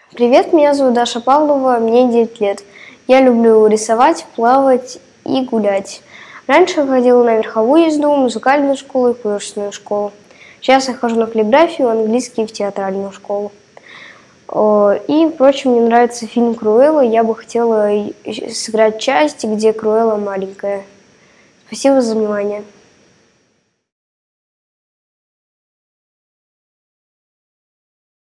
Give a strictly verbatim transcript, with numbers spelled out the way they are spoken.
Привет, меня зовут Даша Павлова, мне девять лет. Я люблю рисовать, плавать и гулять. Раньше я ходила на верховую езду, музыкальную школу и художественную школу. Сейчас я хожу на каллиграфию, английский и в театральную школу. И, впрочем, мне нравится фильм «Круэлла». Я бы хотела сыграть часть, где Круэлла маленькая. Спасибо за внимание.